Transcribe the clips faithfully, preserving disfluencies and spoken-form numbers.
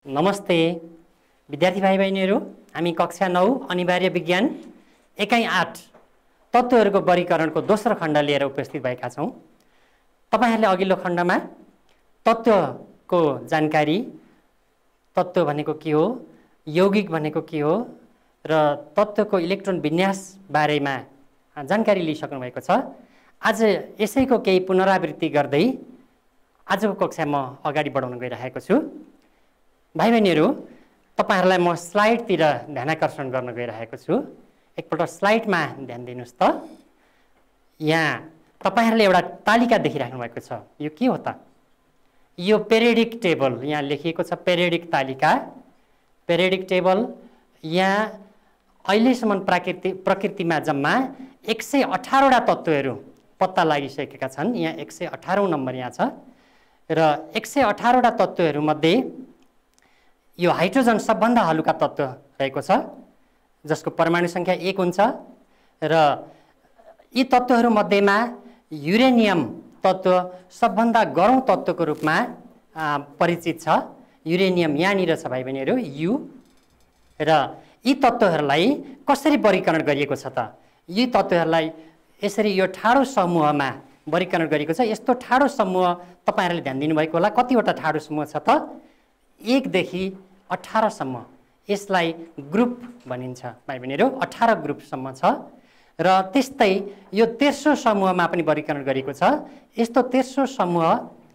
नमस्ते विद्यार्थी भाइ बहिनीहरू, हामी कक्षा नौ अनिवार्य विज्ञान एकाइ आठ तत्त्वहरूको वर्गीकरणको दोस्रो खण्ड लिएर उपस्थित भएका छौँ। तपाईहरुले अघिल्लो खण्डमा तत्त्वको जानकारी, तत्त्व भनेको के हो, यौगिक भनेको के हो र तत्त्वको इलेक्ट्रोन विन्यास बारेमा जानकारी लिइसक्नु भएको छ। आज यसैको केही पुनरावृत्ति गर्दै आजको कक्षा म अगाडि बढाउन गइरहेको छु। भाइ बहिनीहरू, तपाईहरुलाई म स्लाइडतिर ध्यानाकर्षण गर्न गइरहेको छु। एकपल्ट स्लाइडमा ध्यान दिनुस् त। यहाँ तपाईहरुले एउटा तालिका देखिराख्नु भएको छ। यो के हो त? यो पेरियोडिक टेबल, यहाँ लेखिएको छ पेरियोडिक तालिका, पेरियोडिक टेबल। यहाँ अहिलेसम्म प्रकृति प्रकृतिमा जम्मा एक सय अठारवटा तत्त्वहरू पत्ता लागिसकेका छन्। यहाँ एक सय अठारौं नम्बर यहाँ छ र एक सय अठारवटा तत्त्वहरू मध्ये यो हाइड्रोजन सबभन्दा हलुका तत्त्व रहेको छ, जसको परमाणु संख्या एक हुन्छ र यी तत्त्वहरू मध्येमा युरेनियम तत्त्व सबभन्दा गह्रौं तत्त्वको रूपमा परिचित छ। युरेनियम यहाँनिर छ भाइ बहिनीहरू, यु। र यी तत्त्वहरूलाई कसरी वर्गीकरण गरिएको छ त? यी तत्त्वहरूलाई यसरी यो ठाडो समूहमा वर्गीकरण गरिएको छ। यस्तो ठाडो समूह तपाईहरुले ध्यान दिनुभएको होला। कतिवटा ठाडो समूह छ त? एक देखि अठारह सम्म। यसलाई ग्रुप भनिन्छ भाइ बहिनीहरू, अठारह ग्रुपसम्म छ। र त्यस्तै यो तेस्रो समूहमा पनि वर्गीकरण गरिएको छ। यस्तो तेस्रो समूह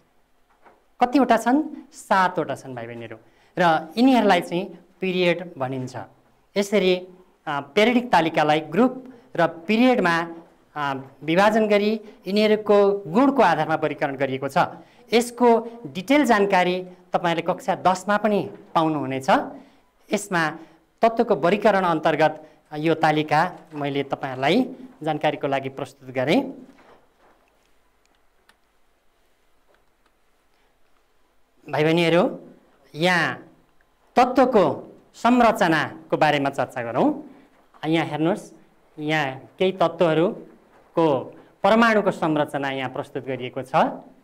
कतिवटा छन्? सातवटा छन् भाइ बहिनीहरू। र यिनीहरूलाई चाहिँ पिरियड भनिन्छ। यसरी पेरियोडिक तालिकालाई ग्रुप र पिरियडमा विभाजन गरी यिनीहरूको गुणको आधारमा वर्गीकरण गरिएको छ। यसको डिटेल जानकारी तपाईहरुले कक्षा दस मा पनि पाउनुहुनेछ। यसमा तत्त्वको वर्गीकरण अन्तर्गत यो तालिका मैले तपाईहरुलाई जानकारीको लागि प्रस्तुत गरेँ। भाइ बहिनीहरू, यहाँ तत्त्वको संरचनाको बारेमा चर्चा गरौँ। यहाँ हेर्नुहोस्, यहाँ केही तत्त्वहरूको परमाणुको संरचना यहाँ प्रस्तुत गरिएको छ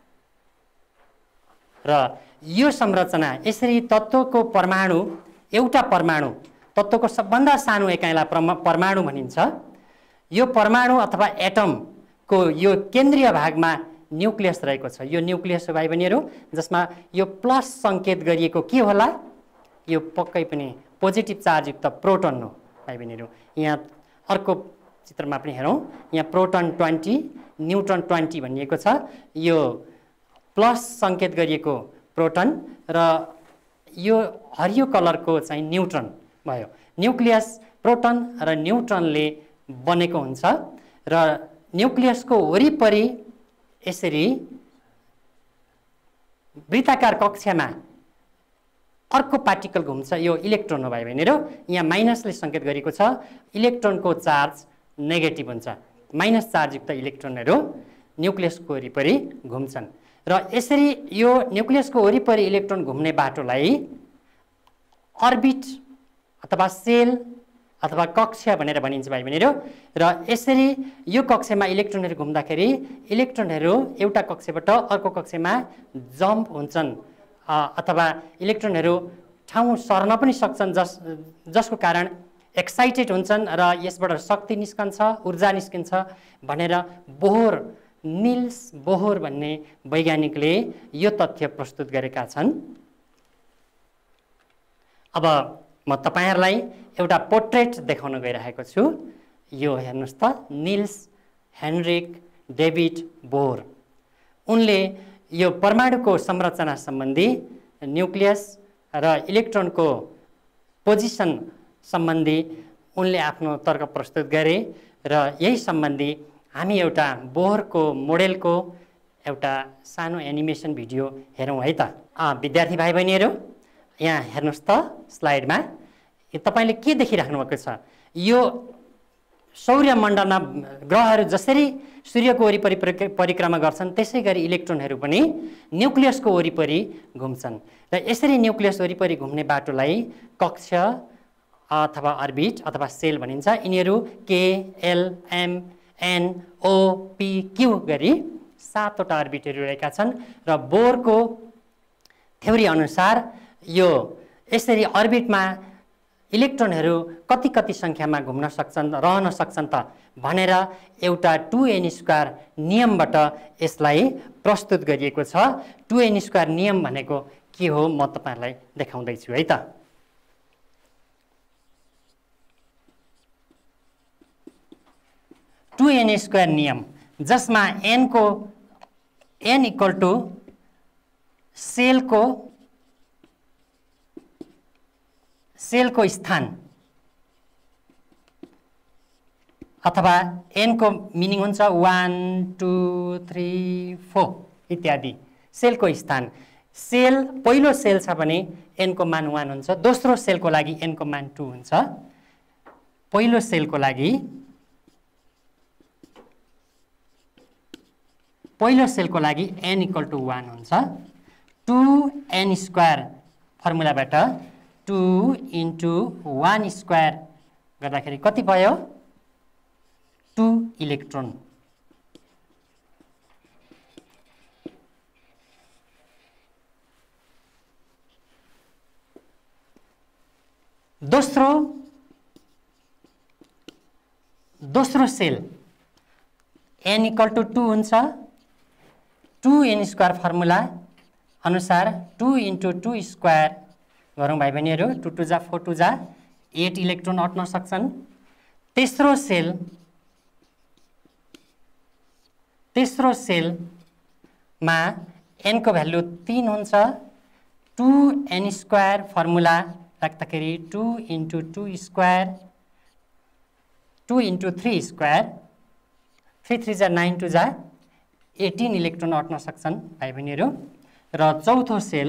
र यो संरचना यसरी तत्त्वको परमाणु, एउटा परमाणु, तत्त्वको सबभन्दा सानो एकाइलाई परमाणु भनिन्छ। यो परमाणु अथवा एटमको यो केन्द्रीय भागमा न्युक्लियस रहेको छ। यो न्युक्लियस हो भाइ बहिनीहरू, जसमा यो प्लस सङ्केत गरिएको के होला? यो पक्कै पनि पोजिटिभ चार्जयुक्त प्रोटोन हो भाइ बहिनीहरू। यहाँ अर्को चित्रमा पनि हेरौँ, यहाँ प्रोटोन ट्वेन्टी, न्युट्रोन ट्वेन्टी भनिएको छ। यो प्लस सङ्केत गरिएको प्रोटोन र यो हरियो कलरको चाहिँ न्युट्रोन भयो। न्युक्लियस प्रोटोन र न्युट्रोनले बनेको हुन्छ र न्युक्लियसको वरिपरि यसरी वृत्ताकार कक्षामा अर्को पार्टिकल घुम्छ। यो इलेक्ट्रोन हो भाइ बहिनीहरू। यहाँ माइनसले सङ्केत गरेको छ। इलेक्ट्रोनको चार्ज नेगेटिभ हुन्छ। माइनस चार्जयुक्त इलेक्ट्रोनहरू न्युक्लियसको वरिपरि घुम्छन् र यसरी यो न्युक्लियसको वरिपरि इलेक्ट्रोन घुम्ने बाटोलाई अर्बिट अथवा सेल अथवा कक्षा भनेर भनिन्छ भाइ बहिनीहरू। र यसरी यो कक्षामा इलेक्ट्रोनहरू घुम्दाखेरि इलेक्ट्रोनहरू एउटा कक्षाबाट अर्को कक्षामा जम्प हुन्छन् अथवा इलेक्ट्रोनहरू ठाउँ सर्न पनि सक्छन्, जस जसको कारण एक्साइटेड हुन्छन् र यसबाट शक्ति निस्कन्छ, ऊर्जा निस्किन्छ भनेर बोहर, निल्स बोहर भन्ने वैज्ञानिकले यो तथ्य प्रस्तुत गरेका छन्। अब म तपाईहरुलाई एउटा पोर्ट्रेट देखाउन गइरहेको छु। यो हेर्नुस् त, निल्स हेनरिक डेभिड बोहर। उनले यो परमाणुको संरचना सम्बन्धी, न्युक्लियस र इलेक्ट्रोनको पोजिसन सम्बन्धी उनले आफ्नो तर्क प्रस्तुत गरे र यही सम्बन्धी हामी एउटा बोहरको मोडेलको एउटा सानो एनिमेसन भिडियो हेरौँ है त। विद्यार्थी भाइ बहिनीहरू, यहाँ हेर्नुहोस् त स्लाइडमा, तपाईले के देखिराख्नु भएको छ? यो सौर्यमण्डलमा ग्रहहरू जसरी सूर्यको वरिपरि परिक्रमा गर्छन्, त्यसै गरी इलेक्ट्रोनहरू पनि न्युक्लियसको वरिपरि घुम्छन् र यसरी न्युक्लियस वरिपरि घुम्ने बाटोलाई कक्ष अथवा अर्बिट अथवा सेल भनिन्छ। यिनीहरू K, L, M, N, O, P, Q गरी सातवटा अर्बिटहरू रहेका छन् र बोहरको थ्योरी अनुसार यो यसरी अर्बिटमा इलेक्ट्रोनहरू कति कति सङ्ख्यामा घुम्न सक्छन् रहन सक्छन् त भनेर एउटा टु एन स्क्वायर नियमबाट यसलाई प्रस्तुत गरिएको छ। टु एन स्क्वायर नियम भनेको के हो म तपाईँहरूलाई देखाउँदैछु है त। टु एन स्क्वायर नियम जसमा n को n इक्वल टु सेलको सेलको स्थान अथवा n को मिनिङ हुन्छ वान टू थ्री फोर इत्यादि। सेलको स्थान, सेल पहिलो सेल छ भने n को मान वान हुन्छ, दोस्रो सेलको लागि n को मान टू हुन्छ। पहिलो सेलको लागि पहिलो सेलको लागि n इक्वल टु वान हुन्छ। टु एन स्क्वायर फर्मुलाबाट टु इन्टु वान स्क्वायर गर्दाखेरि कति भयो? Two electron. दोस्रो दोस्रो shell n equal to two हुन्छ। टु एन स्क्वायर फर्मुला अनुसार टु इन्टु टू स्क्वायर गरौँ भाइ बहिनीहरू, टू टू जा फोर टू जा एट इलेक्ट्रोन अट्न सक्छन्। तेस्रो सेल तेस्रो सेलमा n को भ्यालु तीन हुन्छ। टु एन स्क्वायर फर्मुला राख्दाखेरि two into two square two into three square three three जा नाइन टू जा एटीन इलेक्ट्रोन अट्न सक्छन् भाइ बहिनीहरू। र चौथो सेल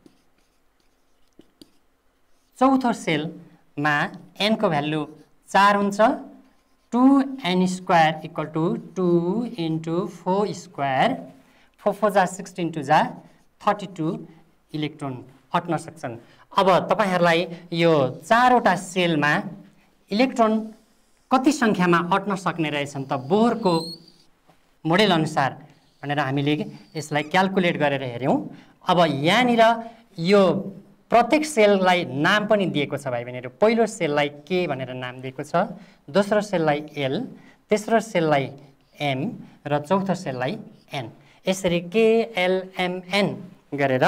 चौथो सेलमा n को भ्यालु चार हुन्छ। Two N square equal to two into four square four four जा सिक्सटिन टू जा थर्टी टू इलेक्ट्रोन अट्न सक्छन्। अब तपाईहरूलाई यो चारवटा सेलमा इलेक्ट्रोन कति सङ्ख्यामा अट्न सक्ने रहेछन् त बोहरको मोडेल अनुसार भनेर हामीले यसलाई क्याल्कुलेट गरेर हेऱ्यौँ। अब यहाँनिर यो प्रत्येक सेललाई नाम पनि दिएको छ भाइ बहिनीहरू। पहिलो सेललाई के भनेर नाम दिएको छ, दोस्रो सेललाई एल, तेस्रो सेललाई एम र चौथो सेललाई एन। यसरी के एल एम एन गरेर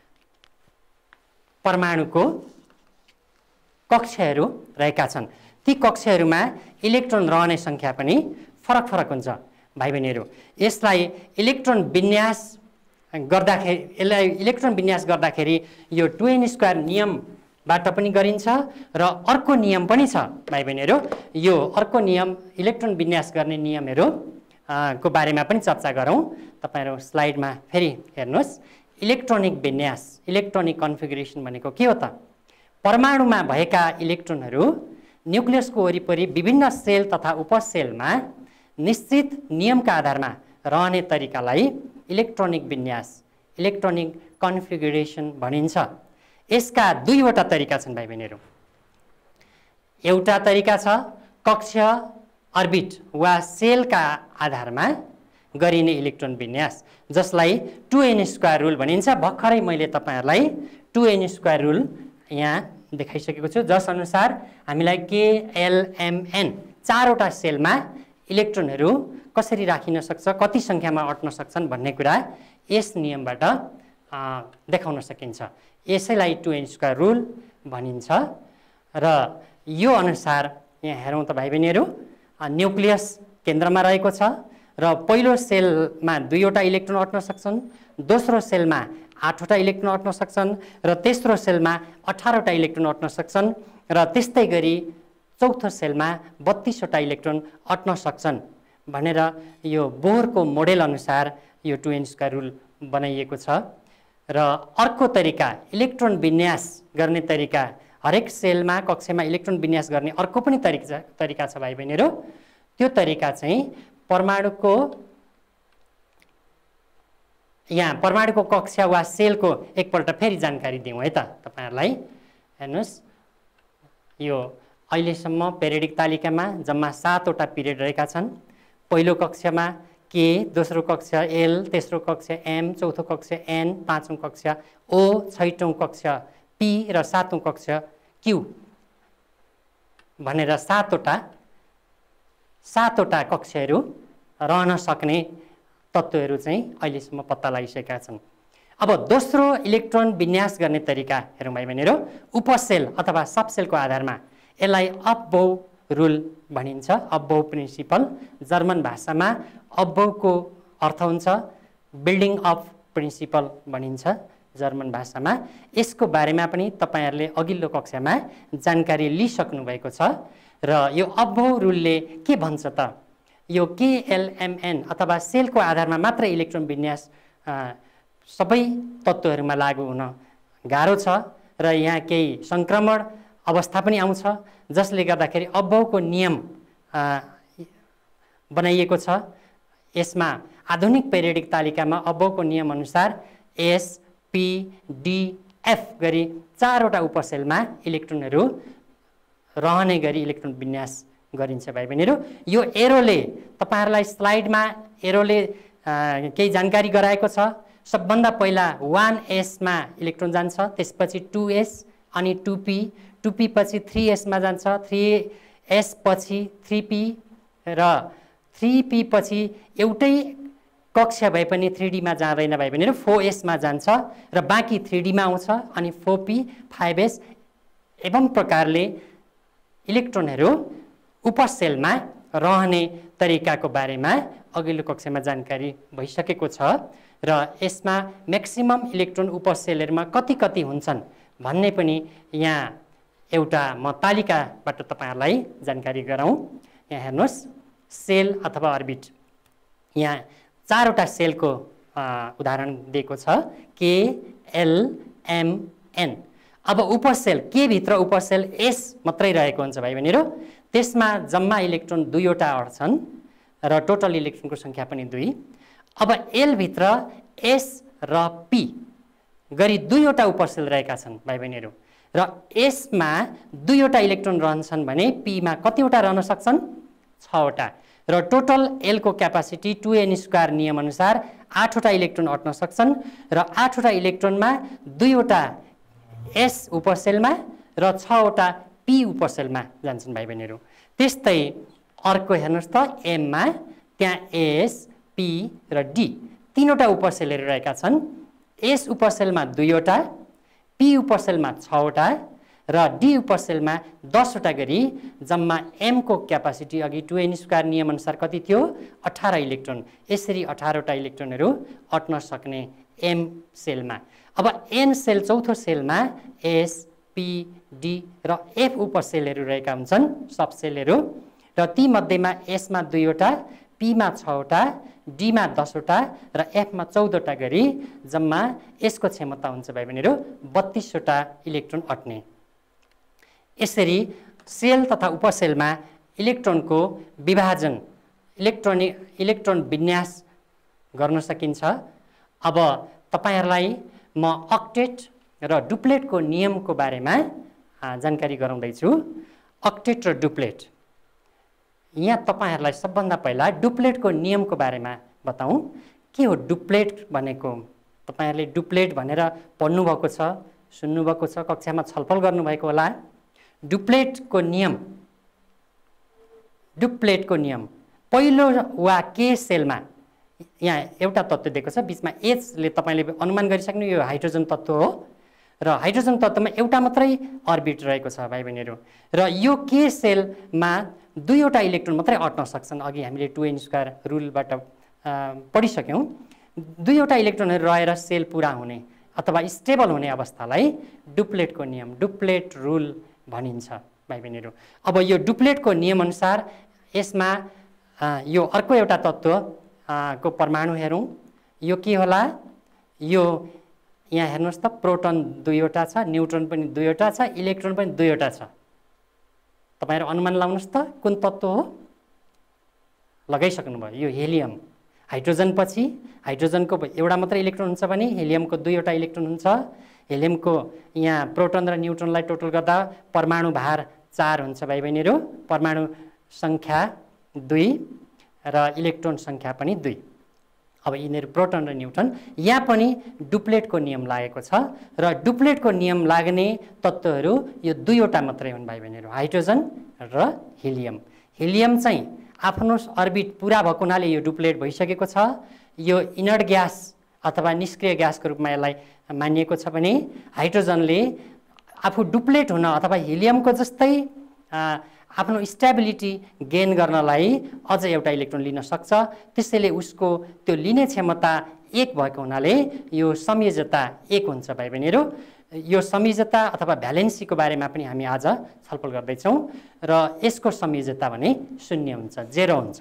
परमाणुको कक्षहरू रहेका छन्। ती कक्षहरूमा इलेक्ट्रोन रहने सङ्ख्या पनि फरक फरक हुन्छ भाइ बहिनीहरू। यसलाई इलेक्ट्रोन विन्यास गर्दाखेरि यसलाई इलेक्ट्रोन विन्यास गर्दाखेरि यो टु एन स्क्वायर नियमबाट पनि गरिन्छ र अर्को नियम पनि छ भाइ बहिनीहरू। यो अर्को नियम इलेक्ट्रोन विन्यास गर्ने नियमहरू को बारेमा पनि चर्चा गरौँ। तपाईँहरू स्लाइडमा फेरि हेर्नुहोस्। इलेक्ट्रोनिक विन्यास, इलेक्ट्रोनिक कन्फिगरेसन भनेको के हो त? परमाणुमा भएका इलेक्ट्रोनहरू न्युक्लियसको वरिपरि विभिन्न सेल तथा उपसेलमा निश्चित नियमका आधारमा रहने तरिकालाई इलेक्ट्रोनिक विन्यास, इलेक्ट्रोनिक कन्फिगरेसन भनिन्छ। यसका दुईवटा तरिका छन् भाइ बहिनीहरू। एउटा तरिका छ कक्ष, अर्बिट वा सेलका आधारमा गरिने इलेक्ट्रोन विन्यास, जसलाई टु एन स्क्वायर रुल भनिन्छ। भर्खरै मैले तपाईँहरूलाई टु एन स्क्वायर रुल यहाँ देखाइसकेको छु, जस अनुसार हामीलाई के एल एम एन चारवटा सेलमा इलेक्ट्रोनहरू कसरी राखिन सक्छ, कति सङ्ख्यामा अट्न सक्छन् भन्ने कुरा यस नियमबाट देखाउन सकिन्छ। यसैलाई टु एन स्क्वायर रुल भनिन्छ। र यो अनुसार यहाँ हेरौँ त भाइ बहिनीहरू, न्युक्लियस केन्द्रमा रहेको छ र पहिलो सेलमा दुईवटा इलेक्ट्रोन अट्न सक्छन्, दोस्रो सेलमा आठवटा इलेक्ट्रोन अट्न सक्छन् र तेस्रो सेलमा अठारवटा इलेक्ट्रोन अट्न सक्छन् र त्यस्तै गरी चौथो सेलमा बत्तीसवटा इलेक्ट्रोन अट्न सक्छन् भनेर यो बोहरको मोडेल अनुसार यो टु एन स्क्वायर रुल बनाइएको छ। र अर्को तरिका इलेक्ट्रोन विन्यास गर्ने तरिका, हरेक सेलमा कक्षमा इलेक्ट्रोन विन्यास गर्ने अर्को पनि तरिका तरिका छ भाइ बहिनीहरू। त्यो तरिका चाहिँ परमाणुको यहाँ परमाणुको कक्षा वा सेलको एकपल्ट फेरि जानकारी दिउँ है त तपाईँहरूलाई। हेर्नुहोस्, यो अहिलेसम्म पेरियोडिक तालिकामा जम्मा सातवटा पिरियड रहेका छन्। पहिलो कक्षामा के, दोस्रो कक्षा एल, तेस्रो कक्षा एम, चौथो कक्षा एन, पाँचौँ कक्षा ओ, छैटौँ कक्षा पी र सातौं कक्ष क्यू भनेर सातवटा सातवटा कक्षहरू रहन सक्ने तत्त्वहरू चाहिँ अहिलेसम्म पत्ता लगाइसकेका छन्। अब दोस्रो इलेक्ट्रोन विन्यास गर्ने तरिका हेरौँ भाइ बहिनीहरू, उपसेल अथवा सबसेलको आधारमा यसलाई अफबौ रुल भनिन्छ। अफबौ प्रिन्सिपल जर्मन भाषामा अफबौको अर्थ हुन्छ बिल्डिङ अफ प्रिन्सिपल भनिन्छ जर्मन भाषामा। यसको बारेमा पनि तपाईहरुले अघिल्लो कक्षामा जानकारी लिइसक्नु भएको छ र यो अफबौ रुलले के भन्छ त, यो केएलएमएन अथवा सेलको आधारमा मात्र इलेक्ट्रोन विन्यास सबै तत्त्वहरूमा लागू हुन गाह्रो छ र यहाँ केही संक्रमण अवस्था पनि आउँछ, जसले गर्दाखेरि अफबौको नियम बनाइएको छ। यसमा आधुनिक पेरियोडिक तालिकामा अफबौको नियम अनुसार एस पी डी एफ गरी चारवटा उपसेलमा इलेक्ट्रोनहरू रहने गरी इलेक्ट्रोन विन्यास गरिन्छ भाइ बहिनीहरू। यो एरोले तपाईहरुलाई स्लाइडमा एरोले केही जानकारी गराएको छ। सबभन्दा पहिला वन एस मा इलेक्ट्रोन जान्छ, त्यसपछि टू एस अनि टू पी, टू पी पछि थ्री एस मा जान्छ, थ्री एस पछि थ्री पी र थ्री पी पछि एउटै कक्षा भए पनि थ्री डी मा जाँदैन भाइ बहिनीहरू, फोर एस मा जान्छ र बाँकी थ्री डी मा आउँछ अनि फोर पी फाइभ एस। एवं प्रकारले इलेक्ट्रोनहरू उपसेलमा रहने तरिकाको बारेमा अघिल्लो कक्षामा जानकारी भइसकेको छ र यसमा म्याक्सिमम इलेक्ट्रोन उपसेलहरुमा कति कति हुन्छन् भन्ने पनि यहाँ एउटा म तालिकाबाट तपाईहरुलाई जानकारी गराउँ। यहाँ हेर्नुस्, सेल अथवा अर्बिट, यहाँ चारवटा सेलको उदाहरण दिएको छ, के एल एम एन। अब उपसेल के भित्र उपसेल एस मात्रै रहेको हुन्छ भाइ बहिनीहरू, त्यसमा जम्मा इलेक्ट्रोन दुईवटा अड्छन् र टोटल इलेक्ट्रोनको संख्या पनि दुई। अब एल भित्र एस र पी गरी दुईवटा उपसेल रहेका छन् भाइ बहिनीहरू र एसमा दुईवटा इलेक्ट्रोन रहन्छन् भने पीमा कतिवटा रहन सक्छन्, छवटा र टोटल एल को क्यापासिटी टू एन स्क्वायर नियम अनुसार आठवटा इलेक्ट्रोन अट्न सक्छन् र आठवटा इलेक्ट्रोनमा दुईवटा एस उपसेलमा र छवटा पी उपसेलमा जान्छन् भाइ बहिनीहरू। त्यस्तै अर्को हेर्नुस् त, एममा त्यहाँ एस पी र डी तीनवटा उपसेलहरू रहेका छन्। एस उपसेलमा दुईवटा, पी उपसेलमा छवटा र डी उपसेलमा दसवटा गरी जम्मा एम को क्यापासिटी अघि टू एन स्क्वायर नियम अनुसार कति थियो, अठार इलेक्ट्रोन। यसरी अठारवटा इलेक्ट्रोनहरू अट्न सक्ने एम सेलमा। अब एन सेल चौथो सेलमा एस पी डी र एफ उपसेलहरू रहेका हुन्छन्, सबसेलहरू, र ती मध्येमा एसमा दुईवटा, पीमा छवटा, डीमा दसवटा र एफमा चौधवटा गरी जम्मा यसको क्षमता हुन्छ भाइ बहिनीहरू बत्तीसवटा इलेक्ट्रोन अट्ने। यसरी सेल तथा उपसेलमा इलेक्ट्रोनको विभाजन, इलेक्ट्रोनिक इलेक्ट्रोन विन्यास गर्न सकिन्छ। अब तपाईहरुलाई म अक्टेट र डुप्लेटको नियमको बारेमा जानकारी गराउँदैछु। अक्टेट र डुप्लेट, यहाँ तपाईहरुलाई सबभन्दा पहिला डुप्लेटको नियमको बारेमा बताउँ। के हो डुप्लेट भनेको? तपाईहरुले डुप्लेट भनेर पढ्नुभएको छ, सुन्नुभएको छ, कक्षामा छलफल गर्नुभएको होला। डुप्लेटको नियम, डुप्लेटको नियम पहिलो वा के सेलमा यहाँ एउटा तत्त्व दिएको छ, बीचमा एचले तपाईले अनुमान गरिसक्नु यो हाइड्रोजन तत्त्व हो र हाइड्रोजन तत्त्वमा एउटा मात्रै अर्बिट रहेको छ भाइ बहिनीहरू र यो के सेलमा दुईवटा इलेक्ट्रोन मात्रै अट्न सक्छन्। अघि हामीले टू एन स्क्वायर रुलबाट पढिसक्यौँ। दुईवटा इलेक्ट्रोनहरू रहेर सेल पुरा हुने अथवा स्टेबल हुने अवस्थालाई डुप्लेटको नियम, डुप्लेट रुल भनिन्छ भाइ बहिनीहरू। अब यो डुप्लेटको नियम अनुसार यसमा यो अर्को एउटा तत्त्व को परमाणु हेरौँ। यो के होला? यो यहाँ हेर्नुहोस् त, प्रोटोन दुईवटा छ, न्युट्रोन पनि दुईवटा छ, इलेक्ट्रोन पनि दुईवटा छ। तपाईहरु अनुमान लाउनुहोस् त कुन तत्त्व हो? लगाइसक्नु भयो, यो हेलियम। हाइड्रोजन पछि हाइड्रोजनको एउटा मात्रै इलेक्ट्रोन हुन्छ भने हेलियमको दुईवटा इलेक्ट्रोन हुन्छ। हेलियमको यहाँ प्रोटोन र न्युट्रोनलाई टोटल गर्दा परमाणु भार चार हुन्छ भाइ बहिनीहरू, परमाणु संख्या दुई र इलेक्ट्रोन संख्या पनि दुई। अब यिनीहरू प्रोटन र न्युट्रन। यहाँ पनि डुप्लेटको नियम लागेको छ र डुप्लेटको नियम लाग्ने तत्त्वहरू यो दुईवटा मात्रै हुन् भाइ बहिनीहरू, हाइड्रोजन र हिलियम। हिलियम चाहिँ आफ्नो अर्बिट पुरा भएको हुनाले यो डुप्लेट भइसकेको छ। यो इनर्ट ग्यास अथवा निष्क्रिय ग्यासको रूपमा यसलाई मानिएको छ भने हाइड्रोजनले आफू डुप्लेट हुन अथवा हिलियमको जस्तै आफ्नो स्टेबिलिटी गेन गर्नलाई अझ एउटा इलेक्ट्रोन लिन सक्छ। त्यसैले उसको त्यो लिने क्षमता एक भएको हुनाले यो संयोजकता एक हुन्छ भाइ बहिनीहरू। यो संयोजकता अथवा भ्यालेन्सीको बारेमा पनि हामी आज छलफल गर्दैछौँ र यसको संयोजकता भने शून्य हुन्छ, जेरो हुन्छ।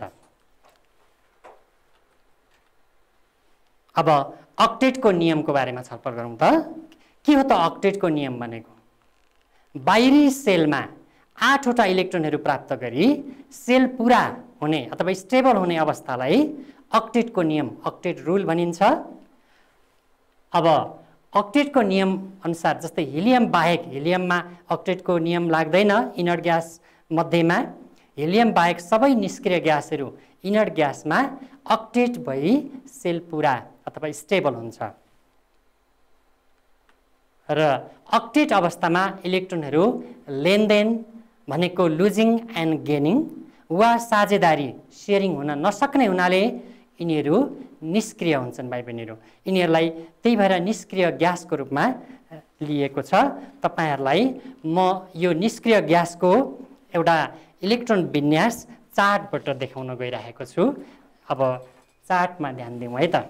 अब अक्टेटको नियमको बारेमा छलफल गरौँ त। के हो त अक्टेटको नियम भनेको? बाहिरी सेलमा आठवटा इलेक्ट्रोनहरू प्राप्त गरी सेल पुरा हुने अथवा स्टेबल हुने अवस्थालाई अक्टेटको नियम, अक्टेट रुल भनिन्छ। अब अक्टेटको नियम अनुसार जस्तै हिलियम बाहेक, हिलियममा अक्टेटको नियम लाग्दैन इनर्ट ग्यास मध्येमा, हिलियम बाहेक सबै निष्क्रिय ग्यासहरू इनर्ट ग्यासमा अक्टेट भई सेल पुरा अथवा स्टेबल हुन्छ र अक्टेट अवस्थामा इलेक्ट्रोनहरू लेनदेन भनेको लुजिङ एन्ड गेनिङ वा साझेदारी सेयरिङ हुन नसक्ने हुनाले यिनीहरू निष्क्रिय हुन्छन् भाइ बहिनीहरू। यिनीहरूलाई त्यही भएर निष्क्रिय ग्यासको रूपमा लिएको छ। तपाईहरूलाई म यो निष्क्रिय ग्यासको एउटा इलेक्ट्रोन विन्यास चार्टबाट देखाउन गइरहेको छु। अब चार्टमा ध्यान दिउँ है त।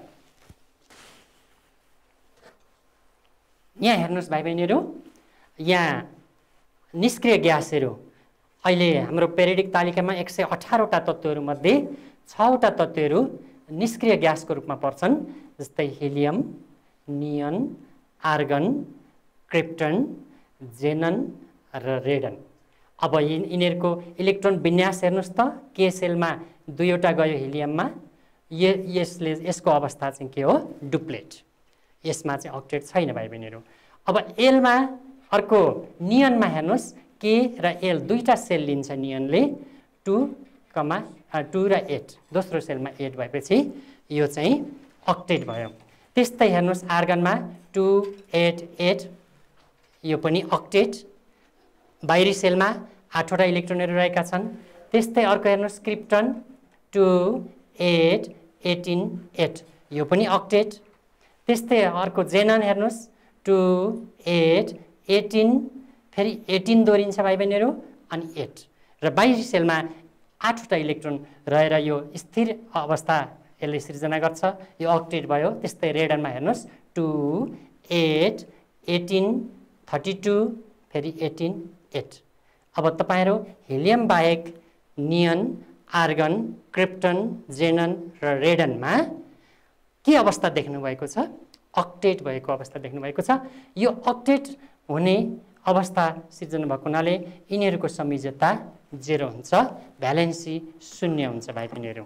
यहाँ हेर्नुहोस् भाइ बहिनीहरू, यहाँ निष्क्रिय ग्यासहरू अहिले हाम्रो पेरियोडिक तालिकामा एक सय अठारवटा तत्त्वहरूमध्ये छवटा तत्त्वहरू निष्क्रिय ग्यासको रूपमा पर्छन्, जस्तै helium, neon, argon, krypton, xenon र रेडन। अब यिनीहरूको इलेक्ट्रोन विन्यास हेर्नुहोस् त। के सेलमा दुईवटा गयो हिलियममा, ये यसले यसको अवस्था चाहिँ के हो? डुप्लेट। यसमा चाहिँ अक्टेट छैन भाइ बहिनीहरू। अब एलमा अर्को नियनमा हेर्नुहोस्, के र एल दुईटा सेल लिन्छ नियनले, टू कमा टू र एट, दोस्रो सेलमा एट भएपछि यो चाहिँ अक्टेट भयो। त्यस्तै हेर्नुहोस् आर्गनमा टू एट एट, यो पनि अक्टेट। बाहिरी सेलमा आठवटा इलेक्ट्रोनहरू रहेका छन्। त्यस्तै अर्को हेर्नुहोस् krypton two eight eighteen eight, यो पनि अक्टेट। त्यस्तै अर्को जेनन हेर्नुहोस् टू एट एटिन, फेरि एटिन दोहोरिन्छ भाइ बहिनीहरू, अनि एट। र बाहिरी सेलमा आठवटा इलेक्ट्रोन रहेर यो स्थिर अवस्था यसले सृजना गर्छ, यो अक्टेट भयो। त्यस्तै रेडनमा हेर्नुहोस् two eight eighteen thirty two, फेरि एटिन एट। अब तपाईँहरू हिलियम बाहेक नियन, आर्गन, क्रिप्टन, जेनन र रेडनमा के अवस्था देख्नुभएको छ? अक्टेट भएको अवस्था देख्नुभएको छ। यो अक्टेट हुने अवस्था सिर्जना भएको हुनाले यिनीहरूको संयोजकता जेरो हुन्छ, भ्यालेन्सी शून्य हुन्छ भाइ बहिनीहरू।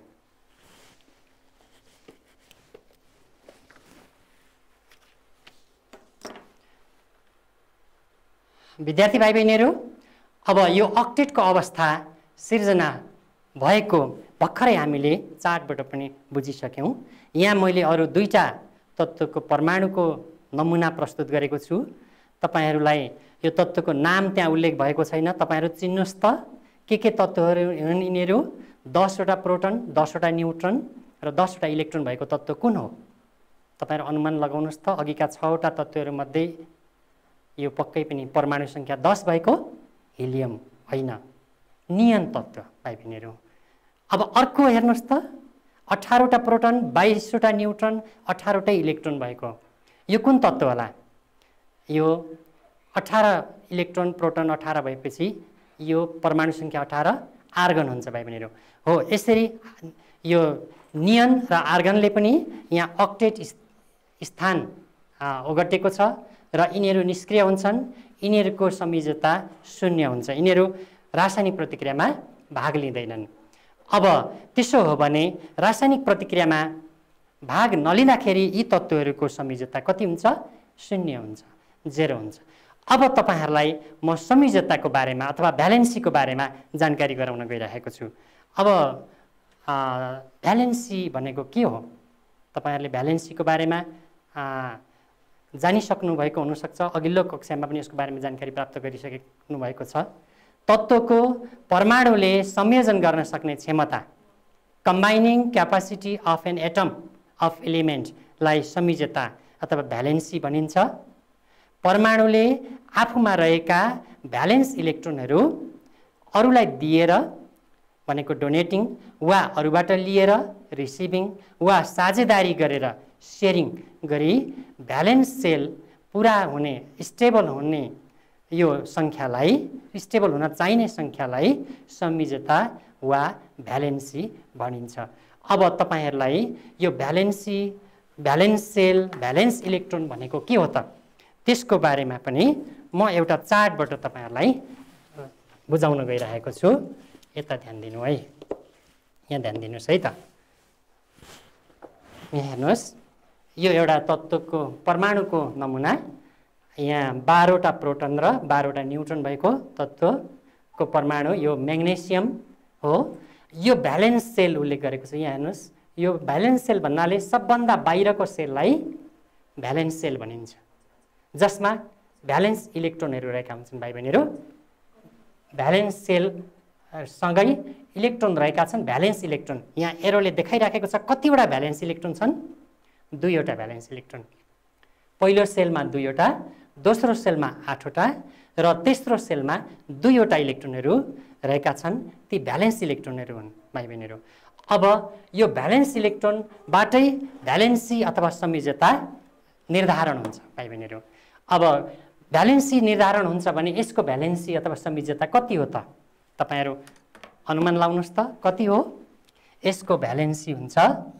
विद्यार्थी भाइ बहिनीहरू, अब यो अक्टेटको अवस्था सिर्जना भएको भर्खरै हामीले चार्टबाट पनि बुझिसक्यौँ। यहाँ मैले अरू दुईटा तत्त्वको परमाणुको नमुना प्रस्तुत गरेको छु। तपाईहरूलाई यो तत्त्वको नाम त्यहाँ उल्लेख भएको छैन, तपाईँहरू चिन्नुहोस् त के के तत्त्वहरू हुन् यिनीहरू। दसवटा प्रोटन, दसवटा न्युट्रन र दसवटा इलेक्ट्रोन भएको तत्त्व कुन हो? तपाईँहरू अनुमान लगाउनुहोस् त। अघिका छवटा तत्त्वहरूमध्ये यो पक्कै पनि परमाणु सङ्ख्या दस भएको हिलियम होइन, नियन तत्त्व भाइ बहिनीहरू। अब अर्को हेर्नुहोस् त, अठारवटा प्रोटन, बाइसवटा न्युट्रन, अठारवटै इलेक्ट्रोन भएको यो कुन तत्त्व होला? यो अठार इलेक्ट्रोन प्रोटन अठार भएपछि यो परमाणु सङ्ख्या अठार आर्गन हुन्छ भाइ बहिनीहरू। हो, यसरी यो नियन र आर्गनले पनि यहाँ अक्टेट स्थान ओगटेको छ र यिनीहरू निष्क्रिय हुन्छन्। यिनीहरूको संयोजकता शून्य हुन्छ, यिनीहरू रासायनिक प्रतिक्रियामा भाग लिँदैनन्। अब त्यसो हो भने रासायनिक प्रतिक्रियामा भाग नलिँदाखेरि यी तत्त्वहरूको संयोजकता कति हुन्छ? शून्य हुन्छ, जेरो हुन्छ। अब तपाईहरूलाई म संयोजकताको बारेमा अथवा भ्यालेन्सीको बारेमा जानकारी गराउन गइरहेको छु। अब भ्यालेन्सी भनेको के हो? तपाईहरुले भ्यालेन्सीको बारेमा जानिसक्नु भएको हुनसक्छ, अघिल्लो कक्षामा पनि यसको बारेमा जानकारी प्राप्त गरिसक्नु भएको छ। तत्त्वको परमाणुले संयोजन गर्न सक्ने क्षमता, combining capacity of an atom of एलिमेन्टलाई संयोजकता अथवा भ्यालेन्सी भनिन्छ। परमाणुले आफूमा रहेका भ्यालेन्स इलेक्ट्रोनहरू अरूलाई दिएर भनेको डोनेटिङ वा अरूबाट लिएर रिसिभिङ वा साझेदारी गरेर शेयरिङ गरी भ्यालेन्स सेल पुरा हुने स्टेबल हुने यो संख्यालाई स्टेबल हुन चाहिने संख्यालाई संयोजकता वा भ्यालेन्सी भनिन्छ। अब तपाईहरुलाई यो valency valence shell valence electron भनेको के हो त त्यसको बारेमा पनि म एउटा चार्टबाट तपाईहरुलाई बुझाउन गइरहेको छु। यता ध्यान दिनु है, यहाँ ध्यान दिनुस् है त। यहाँ हेर्नुस्, यो एउटा तत्त्वको परमाणुको नमुना। यहाँ बाह्रवटा प्रोटोन र बाह्रवटा न्यूट्रन भएको तत्त्वको परमाणु यो म्याग्नेसियम हो। यो भ्यालेन्स सेल उल्लेख गरेको छ। यहाँ हेर्नुस्, यो भ्यालेन्स सेल भन्नाले सबभन्दा बाहिरको सेललाई भ्यालेन्स सेल भनिन्छ, जसमा भ्यालेन्स इलेक्ट्रोनहरू रहेका हुन्छन्। भाइ बहिनीहरू, भ्यालेन्स सेल सँगै इलेक्ट्रोन रहेका छन्, भ्यालेन्स इलेक्ट्रोन। यहाँ एरोले देखाइराखेको छ कतिवटा भ्यालेन्स इलेक्ट्रोन छन्, दुईवटा भ्यालेन्स इलेक्ट्रोन। पहिलो सेलमा दुईवटा, दोस्रो सेलमा आठवटा र तेस्रो सेलमा दुईवटा इलेक्ट्रोनहरू रहेका छन्। ती भ्यालेन्स इलेक्ट्रोनहरू हुन् भाइ बहिनीहरू। अब यो भ्यालेन्स इलेक्ट्रोनबाटै भ्यालेन्सी अथवा संयोजकता निर्धारण हुन्छ भाइ बहिनीहरू। अब भ्यालेन्सी निर्धारण हुन्छ भने यसको भ्यालेन्सी अथवा संयोजकता कति हो त तपाईहरु अनुमान लाउनुस् त कति हो? यसको भ्यालेन्सी हुन्छ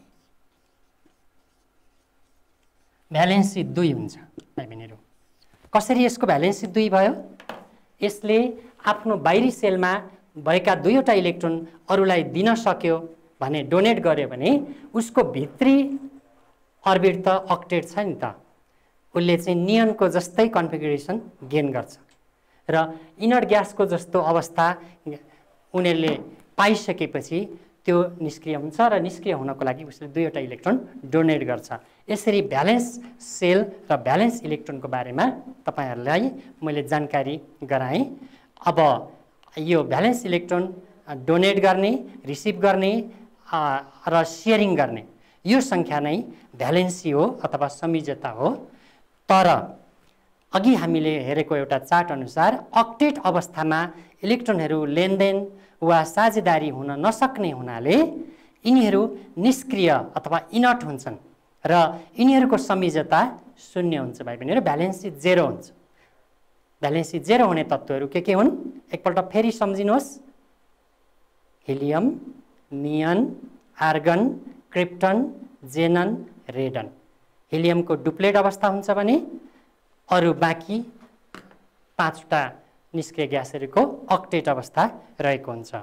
भ्यालेन्सी दुई हुन्छ भाइ बहिनीहरू। कसरी यसको भ्यालेन्सी दुई भयो? यसले आफ्नो बाहिरी सेलमा भएका दुईवटा इलेक्ट्रोन अरूलाई दिन सक्यो भने, डोनेट गर्यो भने उसको भित्री अर्बिट त अक्टेट छ नि त, उसले चाहिँ नियनको जस्तै कन्फिगरेसन गेन गर्छ र इनर ग्यासको जस्तो अवस्था उनीहरूले पाइसकेपछि त्यो निष्क्रिय हुन्छ र निष्क्रिय हुनको लागि उसले दुईवटा इलेक्ट्रोन डोनेट गर्छ। यसरी भ्यालेन्स सेल र भ्यालेन्स इलेक्ट्रोनको बारेमा तपाईहरुलाई मैले जानकारी गराएँ। अब यो भ्यालेन्स इलेक्ट्रोन डोनेट गर्ने, रिसिभ गर्ने र शेयरिङ गर्ने यो संख्या नै भ्यालेन्सी हो अथवा संयोजकता हो। तर अघि हामीले हेरेको एउटा चार्ट अनुसार अक्टेट अवस्थामा इलेक्ट्रोनहरू लेनदेन वा साझेदारी हुन नसक्ने हुनाले यिनीहरू निष्क्रिय अथवा इनर्ट हुन्छन् र यिनीहरूको संयोजकता शून्य हुन्छ भाइ बहिनीहरू, भ्यालेन्सी जेरो हुन्छ। भ्यालेन्सी जेरो हुने तत्त्वहरू के के हुन् एकपल्ट फेरि सम्झिनुहोस्। Helium, neon, argon, krypton, xenon, radon. हिलियमको डुप्लेट अवस्था हुन्छ भने अरू बाँकी पाँचवटा निष्क्रिय ग्यासहरूको अक्टेट अवस्था रहेको हुन्छ।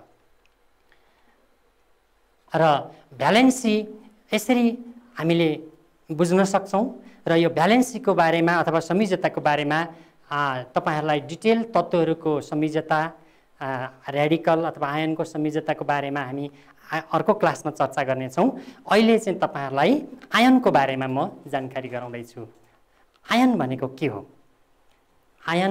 र भ्यालेन्सी यसरी हामीले बुझ्न सक्छौँ र यो भ्यालेन्सीको बारेमा अथवा संयोजकताको बारेमा तपाईहरुलाई डिटेल तत्त्वहरूको संयोजकता, रेडिकल अथवा आयनको संयोजकताको बारेमा हामी अर्को क्लासमा चर्चा गर्नेछौँ। अहिले चाहिँ तपाईहरुलाई आयनको बारेमा म जानकारी गराउँदैछु। आयन भनेको के हो? आयन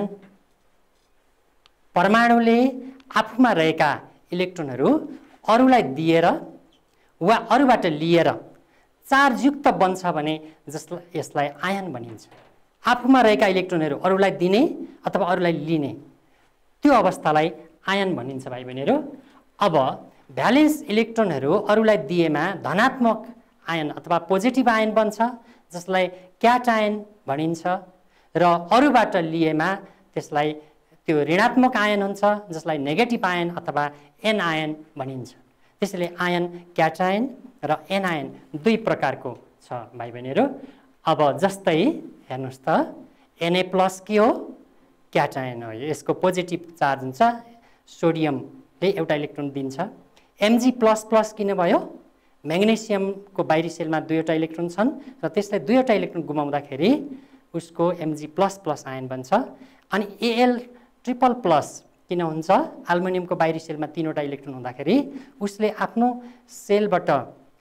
परमाणुले आफूमा रहेका इलेक्ट्रोनहरू अरूलाई दिएर वा अरूबाट लिएर चार्जयुक्त बन्छ भने जसलाई यसलाई आयन भनिन्छ। आफूमा रहेका इलेक्ट्रोनहरू अरूलाई दिने अथवा अरूलाई लिने त्यो अवस्थालाई आयन भनिन्छ भाइ बहिनीहरू। अब भ्यालेन्स इलेक्ट्रोनहरू अरूलाई दिएमा धनात्मक आयन अथवा पोजिटिभ आयन बन्छ जसलाई क्याटायन भनिन्छ र अरूबाट लिएमा त्यसलाई त्यो ऋणात्मक आयन हुन्छ जसलाई नेगेटिभ आयन अथवा एन आयन भनिन्छ। त्यसैले आयन क्याटायन र एन आयन दुई प्रकारको छ भाइ बहिनीहरू। अब जस्तै हेर्नुहोस् त Na प्लस के हो? क्याटायन हो। यसको पोजिटिभ चार्ज हुन्छ, सोडियमले एउटा इलेक्ट्रोन दिन्छ। Mg प्लस प्लस किन भयो? म्याग्नेसियमको बाहिरी सेलमा दुईवटा इलेक्ट्रोन छन् र त्यसले दुईवटा इलेक्ट्रोन गुमाउँदाखेरि उसको Mg प्लस प्लस आयन बन्छ। अनि Al ट्रिपल प्लस किन हुन्छ? एल्युमिनियमको बाहिरी सेलमा तीनवटा इलेक्ट्रोन हुँदाखेरि उसले आफ्नो सेलबाट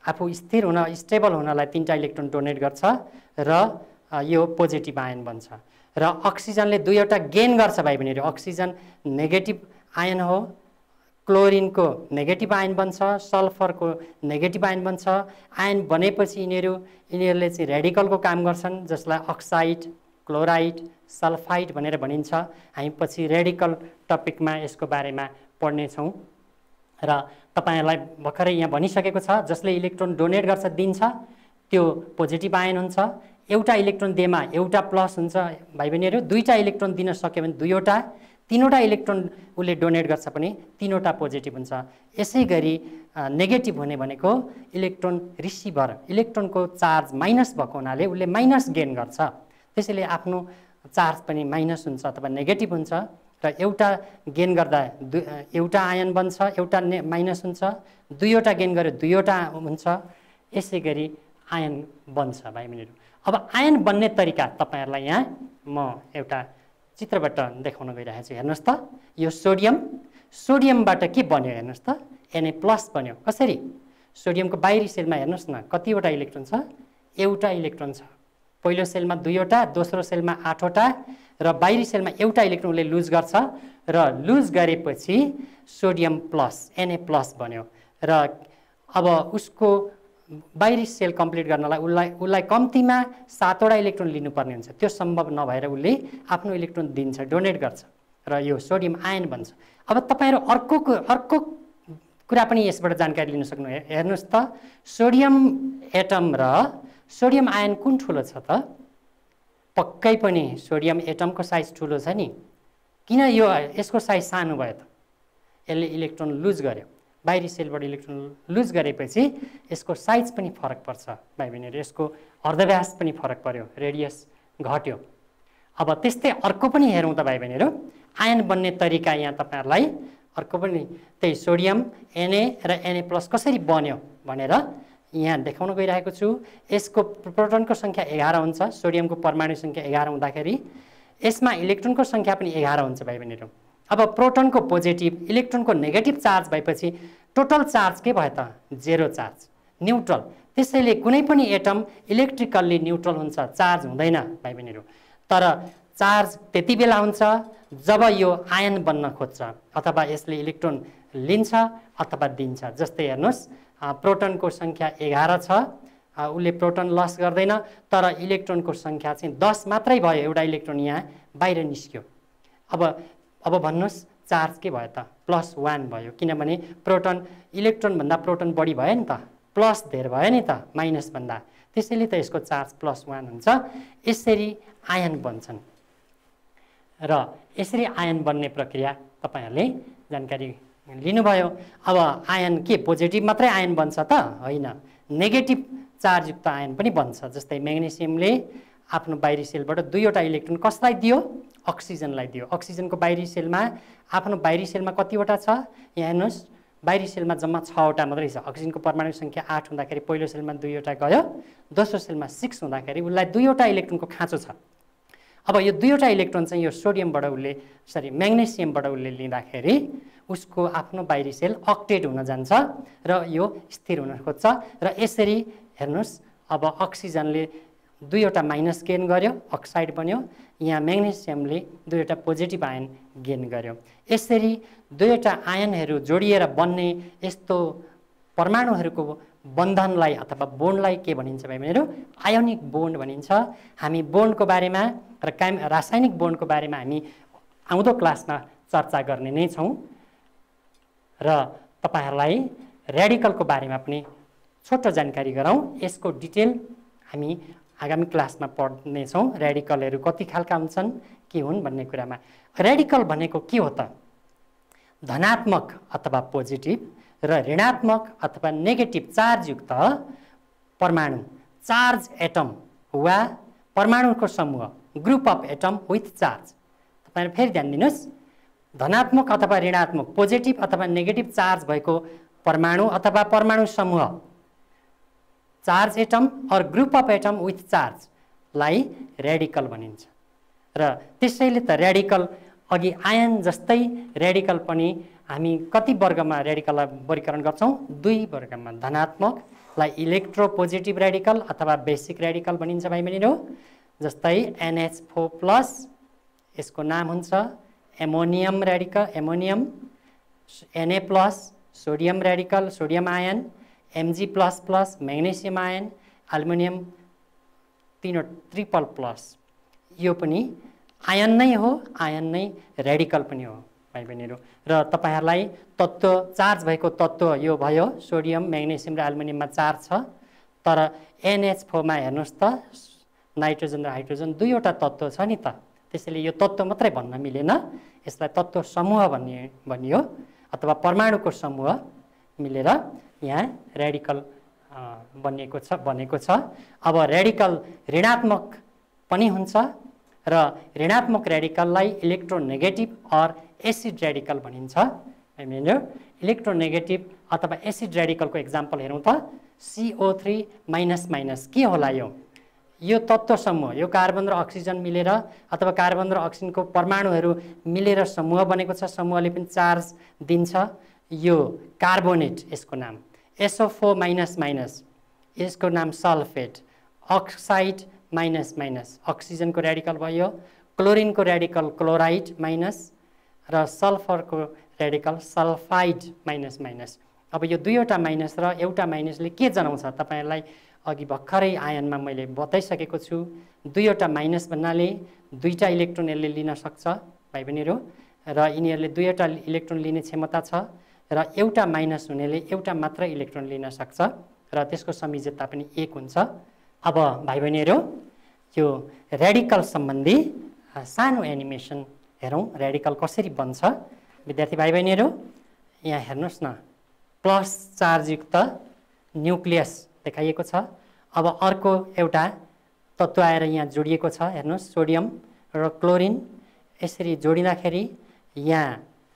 आफू स्थिर हुन स्टेबल हुनलाई तीनटा इलेक्ट्रोन डोनेट गर्छ र यो पोजिटिभ आयन बन्छ र अक्सिजनले दुईवटा गेन गर्छ भाइ बहिनीहरू। अक्सिजन नेगेटिभ आयन हो, क्लोरिनको नेगेटिभ आयन बन्छ, सल्फरको नेगेटिभ आयन बन्छ। आयन बनेपछि यिनीहरू यिनीहरूले चाहिँ रेडिकलको काम गर्छन् जसलाई अक्साइड, क्लोराइड, सल्फाइड भनेर भनिन्छ। हामी पछि रेडिकल टपिकमा यसको बारेमा पढ्नेछौँ र तपाईहरुलाई भर्खरै यहाँ भनिसकेको छ जसले इलेक्ट्रोन डोनेट गर्छ दिन्छ त्यो पोजिटिभ आयन हुन्छ। एउटा इलेक्ट्रोन दिएमा एउटा प्लस हुन्छ भाइ बहिनीहरू। दुईटा इलेक्ट्रोन दिन सक्यो भने दुईवटा, तीनवटा इलेक्ट्रोन उसले डोनेट गर्छ पनि तीनवटा पोजिटिभ हुन्छ। यसै गरी नेगेटिभ हुने भनेको इलेक्ट्रोन रिसिभर, इलेक्ट्रोनको चार्ज माइनस भएको हुनाले उसले माइनस गेन गर्छ, त्यसैले आफ्नो चार्ज पनि माइनस हुन्छ अथवा नेगेटिभ हुन्छ र एउटा गेन गर्दा दु एउटा आयन बन्छ, एउटा ने माइनस हुन्छ, दुईवटा गेन गरे दुईवटा हुन्छ। यसै गरी आयन बन्छ भाइ बहिनीहरू। अब आयन बन्ने तरिका तपाईहरुलाई यहाँ म एउटा चित्रबाट देखाउन गइरहेको छु। हेर्नुहोस् त, यो सोडियम, सोडियमबाट के बन्यो हेर्नुहोस् त, Na प्लस बन्यो। कसरी? सोडियमको बाहिरी सेलमा हेर्नुहोस् न कतिवटा इलेक्ट्रोन छ, एउटा इलेक्ट्रोन छ। पहिलो सेलमा दुईवटा, दोस्रो सेलमा आठवटा र बाहिरी सेलमा एउटा इलेक्ट्रोनले लुज गर्छ र लुज गरेपछि सोडियम प्लस Na प्लस बन्यो र अब उसको बाहिरी सेल कम्प्लिट गर्नलाई उसलाई उसलाई कम्तीमा सातवटा इलेक्ट्रोन लिनुपर्ने हुन्छ। त्यो सम्भव नभएर उसले आफ्नो इलेक्ट्रोन दिन्छ, डोनेट गर्छ र यो सोडियम आयन बन्छ। अब तपाईहरु अर्को अर्को कुरा पनि यसबाट जानकारी लिन सक्नु। हेर्नुहोस् त, सोडियम एटम र सोडियम आयन कुन ठुलो छ त? पक्कै पनि सोडियम एटमको साइज ठुलो छ नि। किन यो यसको साइज सानो भयो त? यसले इलेक्ट्रोन लुज गर्यो, बाहिरी सेलबाट इलेक्ट्रोन लुज गरेपछि यसको साइज पनि फरक पर्छ भाइ बहिनीहरू। यसको अर्धव्यास पनि फरक पर्यो, रेडियस घट्यो। अब त्यस्तै अर्को पनि हेरौँ त भाइ बहिनीहरू, आयन बन्ने तरिका यहाँ तपाईहरुलाई अर्को पनि त्यही सोडियम Na र Na प्लस कसरी बन्यो भनेर यहाँ देखाउन गइरहेको छु। यसको प्रोटोनको संख्या एघार हुन्छ, सोडियमको परमाणु संख्या एघार हुँदाखेरि यसमा इलेक्ट्रोनको संख्या पनि एघार हुन्छ भाइ बहिनीहरू। अब प्रोटोनको पोजिटिभ, इलेक्ट्रोनको नेगेटिभ चार्ज भएपछि टोटल चार्ज के भयो त? Zero charge, neutral. त्यसैले कुनै पनि एटम इलेक्ट्रिकल्ली न्युट्रल हुन्छ, चार्ज हुँदैन भाइ बहिनीहरू। तर चार्ज त्यति बेला हुन्छ जब यो आयन बन्न खोज्छ अथवा यसले इलेक्ट्रोन लिन्छ अथवा दिन्छ। जस्तै हेर्नुहोस्, प्रोटोनको संख्या एघार छ, उसले प्रोटोन लस गर्दैन तर इलेक्ट्रोनको संख्या चाहिँ दस मात्रै भयो, एउटा इलेक्ट्रोन यहाँ बाहिर निस्क्यो। अब अब भन्नुहोस् चार्ज के भयो त? प्लस वान भयो, किनभने प्रोटोन इलेक्ट्रोनभन्दा प्रोटोन बढी भयो नि त, प्लस धेर भयो नि त माइनस भन्दा, त्यसैले त यसको चार्ज प्लस वान हुन्छ। यसरी आयन बन्छन् र यसरी आयन बन्ने प्रक्रिया तपाईहरुले जानकारी लिनुभयो। अब आयन के पोजिटिभ मात्रै आयन बन्छ त? होइन, नेगेटिभ चार्जयुक्त आयन पनि बन्छ। जस्तै म्याग्नेसियमले आफ्नो बाहिरी सेलबाट दुईवटा इलेक्ट्रोन कसलाई दियो? अक्सिजनलाई दियो। अक्सिजनको बाहिरी सेलमा आफ्नो बाहिरी सेलमा कतिवटा छ? यहाँ हेर्नुहोस्, बाहिरी सेलमा जम्मा छवटा मात्रै छ। अक्सिजनको परमाणु संख्या आठ हुँदाखेरि पहिलो सेलमा दुईवटा गयो, दोस्रो सेलमा सिक्स हुँदाखेरि उसलाई दुईवटा इलेक्ट्रोनको खाँचो छ। अब यो दुईवटा इलेक्ट्रोन चाहिँ यो सोडियमबाट उसले सरी म्याग्नेसियमबाट उसले लिँदाखेरि उसको आफ्नो बाहिरी सेल अक्टेट हुन जान्छ र यो स्थिर हुन खोज्छ र यसरी हेर्नुहोस् अब अक्सिजनले दुईवटा माइनस गेन गर्यो, अक्साइड बन्यो, यहाँ म्याग्नेसियमले दुईवटा पोजिटिभ आयन गेन गर्यो। यसरी दुईवटा आयनहरू जोडिएर बन्ने यस्तो परमाणुहरूको बन्धनलाई अथवा बोन्डलाई के भनिन्छ भनेर आयोनिक बोन्ड भनिन्छ। हामी बोन्डको बारेमा र काम रासायनिक बोन्डको बारेमा हामी आउँदो क्लासमा चर्चा गर्ने नै छौँ र तपाईहरुलाई रेडिकलको बारेमा पनि छोटो जानकारी गराउँ। यसको डिटेल हामी आगामी क्लासमा पढ्नेछौँ। रेडिकलहरू कति खालका हुन्छन्, के हुन् भन्ने कुरामा। रेडिकल भनेको के हो त? धनात्मक अथवा पोजिटिभ र ऋणात्मक अथवा नेगेटिभ चार्जयुक्त परमाणु, चार्ज एटम वा परमाणुको समूह, group of atom with charge. तपाईहरु फेरि ध्यान दिनुहोस्, धनात्मक अथवा ऋणात्मक, पोजिटिभ अथवा नेगेटिभ चार्ज भएको परमाणु अथवा परमाणु समूह, charge atom or group of atom with चार्जलाई रेडिकल भनिन्छ। र त्यसैले त रेडिकल अघि आयन जस्तै रेडिकल पनि हामी कति वर्गमा रेडिकललाई वर्गीकरण गर्छौँ? दुई वर्गमा, धनात्मक लाई इलेक्ट्रोपोजिटिभ रेडिकल अथवा बेसिक रेडिकल भनिन्छ भाइ बहिनीहरू। जस्तै एन एच फोर प्लस, यसको नाम हुन्छ ammonium radical, ammonium, Na plus sodium radical, sodium ion, MG plus plus magnesium ion, aluminium तीनवटा ट्रिपल प्लस, यो पनि आयन नै हो, आयन नै रेडिकल पनि हो भाइ बहिनीहरू। र तपाईहरुलाई तत्त्व चार्ज भएको तत्त्व यो भयो सोडियम, मैग्नेशियम र एल्युमिनियममा चार्ज छ, तर एन एच फोर मा हेर्नुस् त नाइट्रोजन र हाइड्रोजन दुईवटा तत्त्व छ नि त, त्यसैले यो तत्त्व मात्रै भन्न मिलेन, यसलाई तत्त्व समूह भन्ने भनियो अथवा परमाणुको समूह मिलेर यहाँ रेडिकल बनिएको छ बनेको छ। अब रेडिकल ऋणात्मक पनि हुन्छ र ऋणात्मक रेडिकललाई इलेक्ट्रोनेगेटिभ अर एसिड रेडिकल भनिन्छ। इलेक्ट्रोनेगेटिभ अथवा एसिड रेडिकलको एक्जाम्पल हेरौँ त सीओ थ्री माइनस माइनस के होला यो यो तत्त्व समूह, यो कार्बन र अक्सिजन मिलेर अथवा कार्बन र अक्सिजनको परमाणुहरू मिलेर समूह बनेको छ, समूहले पनि चार्ज दिन्छ। यो कार्बोनेट, यसको नाम एसओ फोर माइनस माइनस, यसको नाम सल्फेट, अक्साइड माइनस माइनस अक्सिजनको रेडिकल भयो, क्लोरिनको रेडिकल क्लोराइड माइनस र सल्फरको रेडिकल सल्फाइड माइनस माइनस। अब यो दुईवटा माइनस र एउटा माइनसले के जनाउँछ तपाईहरुलाई अघि भर्खरै आयनमा मैले बताइसकेको छु। दुईवटा माइनस भन्नाले दुईटा इलेक्ट्रोन यसले लिन सक्छ भाइ बहिनीहरू, र यिनीहरूले दुईवटा इलेक्ट्रोन लिने क्षमता छ, र एउटा माइनस हुनेले एउटा मात्र इलेक्ट्रोन लिन सक्छ र त्यसको संयोजकता पनि एक हुन्छ। अब भाइ बहिनीहरू यो रेडिकल सम्बन्धी सानो एनिमेसन हेरौँ, रेडिकल कसरी बन्छ। विद्यार्थी भाइ बहिनीहरू यहाँ हेर्नुहोस् न, प्लस चार्जयुक्त न्युक्लियस देखाइएको छ। अब अर्को एउटा तत्त्व आएर यहाँ जोडिएको छ, हेर्नुहोस् सोडियम र क्लोरिन, यसरी जोडिँदाखेरि यहाँ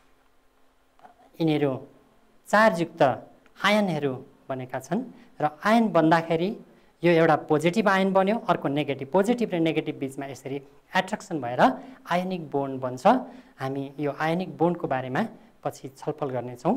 यिनीहरू चार्जयुक्त आयनहरू बनेका छन् र आयन बन्दाखेरि यो एउटा पोजिटिभ आयन बन्यो, अर्को नेगेटिभ, पोजिटिभ र नेगेटिभ बिचमा यसरी एट्र्याक्सन भएर आयनिक बोन्ड बन्छ। हामी यो आयनिक बोन्डको बारेमा पछि छलफल गर्नेछौँ।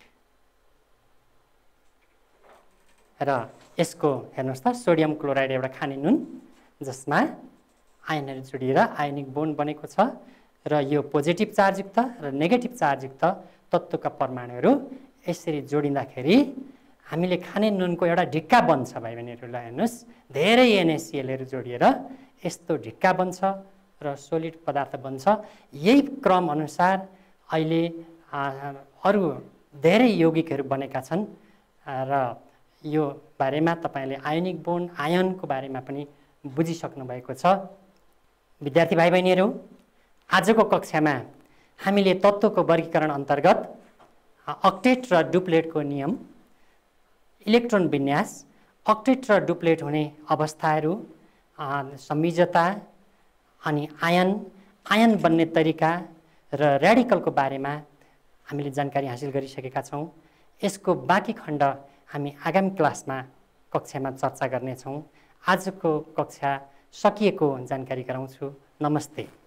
र यसको हेर्नुहोस् त सोडियम क्लोराइड एउटा खाने नुन जसमा आयनहरू जोडिएर आयनिक बोन्ड बनेको छ, र यो पोजिटिभ चार्जयुक्त र नेगेटिभ चार्जयुक्त तत्त्वका परमाणुहरू यसरी जोडिँदाखेरि हामीले खाने नुनको एउटा ढिक्का बन्छ भाइ बहिनीहरूलाई। हेर्नुहोस् धेरै एनएसिएलहरू जोडिएर यस्तो ढिक्का बन्छ र सोलिड पदार्थ बन्छ। यही क्रम अनुसार अहिले अरू धेरै यौगिकहरू बनेका छन् र यो बारेमा तपाईले आयोनिक बोन्ड आयनको बारेमा पनि बुझिसक्नु भएको छ। विद्यार्थी भाइ बहिनीहरू आजको कक्षामा हामीले तत्त्वको वर्गीकरण अन्तर्गत अक्टेट र डुप्लेटको नियम, इलेक्ट्रोन विन्यास, अक्टेट र डुप्लेट हुने अवस्थाहरू, संयोजकता अनि आयन, आयन बन्ने तरिका र रेडिकलको बारेमा हामीले जानकारी हासिल गरिसकेका छौँ। यसको बाँकी खण्ड हामी आगामी क्लासमा कक्षामा चर्चा गर्नेछौँ। आजको कक्षा सकिएको जानकारी गराउँछु। नमस्ते।